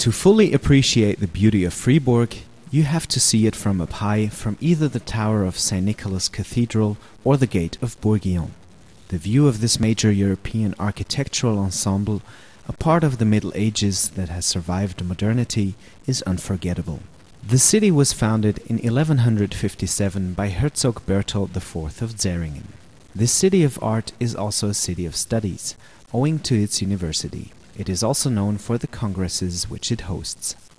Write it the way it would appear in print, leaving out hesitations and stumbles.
To fully appreciate the beauty of Fribourg, you have to see it from up high from either the tower of St. Nicholas Cathedral or the gate of Bourguignon. The view of this major European architectural ensemble, a part of the Middle Ages that has survived modernity, is unforgettable. The city was founded in 1157 by Herzog Berthold IV of Zähringen. This city of art is also a city of studies, owing to its university. It is also known for the congresses which it hosts.